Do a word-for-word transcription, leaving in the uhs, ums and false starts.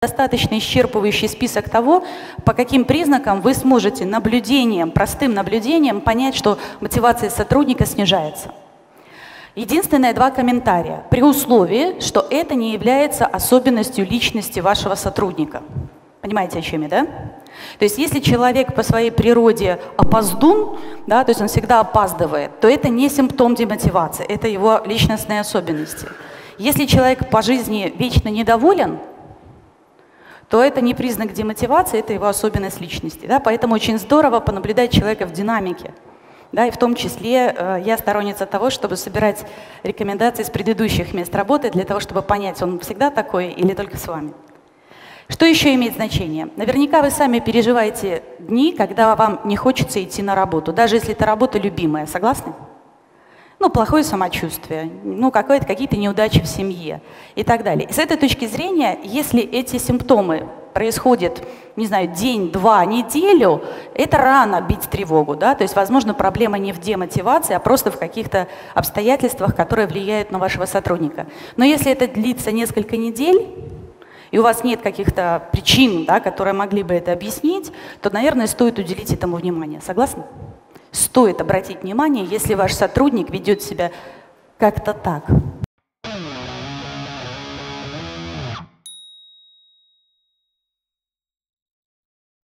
достаточно исчерпывающий список того, по каким признакам вы сможете наблюдением, простым наблюдением понять, что мотивация сотрудника снижается. Единственное, два комментария. При условии, что это не является особенностью личности вашего сотрудника. Понимаете, о чем я, да? То есть если человек по своей природе опоздун, да, то есть он всегда опаздывает, то это не симптом демотивации, это его личностные особенности. Если человек по жизни вечно недоволен, то это не признак демотивации, это его особенность личности. Да? Поэтому очень здорово понаблюдать человека в динамике. Да, и в том числе э, я сторонница того, чтобы собирать рекомендации с предыдущих мест работы, для того, чтобы понять, он всегда такой или только с вами. Что еще имеет значение? Наверняка вы сами переживаете дни, когда вам не хочется идти на работу, даже если это работа любимая. Согласны? Ну, плохое самочувствие, ну, какие-то неудачи в семье и так далее. И с этой точки зрения, если эти симптомы происходят, не знаю, день, два, неделю, это рано бить тревогу, да, то есть, возможно, проблема не в демотивации, а просто в каких-то обстоятельствах, которые влияют на вашего сотрудника. Но если это длится несколько недель, и у вас нет каких-то причин, да, которые могли бы это объяснить, то, наверное, стоит уделить этому внимание. Согласны? Стоит обратить внимание, если ваш сотрудник ведет себя как-то так.